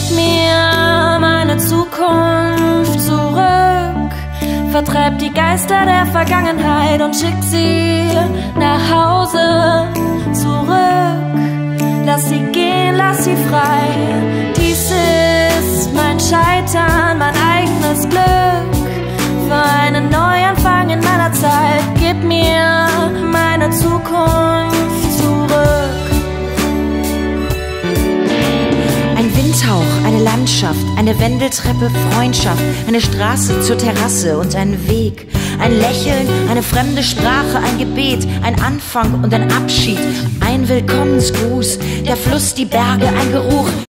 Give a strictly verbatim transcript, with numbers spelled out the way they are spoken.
Gib mir meine Zukunft zurück, vertreib die Geister der Vergangenheit und schick sie nach Hause zurück. Lass sie gehen, lass sie frei. Dies ist mein Scheitern, mein eigenes Glück. Für einen Neuanfang in meiner Zeit. Gib mir meine Zukunft zurück. Ein Windhauch, eine Landschaft, eine Wendeltreppe, Freundschaft, eine Straße zur Terrasse und ein Weg. Ein Lächeln, eine fremde Sprache, ein Gebet, ein Anfang und ein Abschied, ein Willkommensgruß, der Fluss, die Berge, ein Geruch.